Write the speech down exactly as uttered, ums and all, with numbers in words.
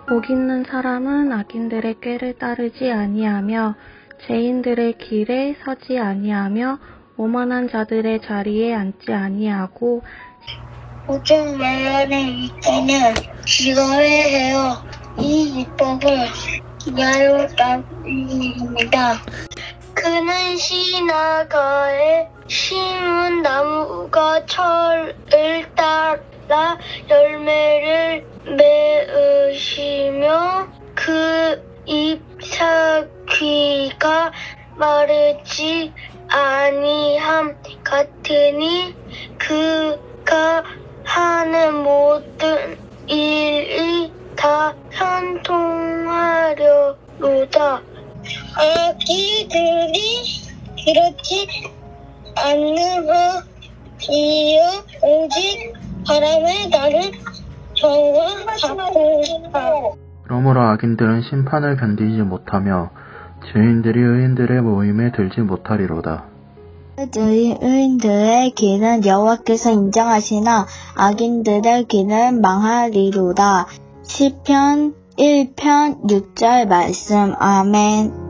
복 있는 사람은 악인들의 꾀를 따르지 아니하며 죄인들의 길에 서지 아니하며 오만한 자들의 자리에 앉지 아니하고 오직 말년에 있기는 지거해요. 이 율법을 기하였답니다. 그는 시나가에 심은 나무가 철을 따라 열매를 맺으시며 그 잎사귀가 마르지 아니함 같으니 그가 하는 모든 일이 다 현통하려로다. 아기들이 그렇지 않으리요. 오직 바람에 나를 저와 같으리라. 그러므로 악인들은 심판을 견디지 못하며 죄인들이 의인들의 모임에 들지 못하리로다. 의인들의 길은 여호와께서 인정하시나 악인들의 길은 망하리로다. 시편 일 편 육 절 말씀. 아멘.